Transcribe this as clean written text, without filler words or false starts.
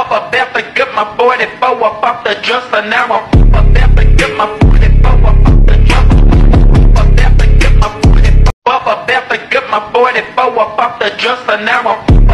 Up about to get my 44 up off the dresser. Now I'm about to get my 44 up off the dresser. Up about to get my 44 up off the dresser. Now I'm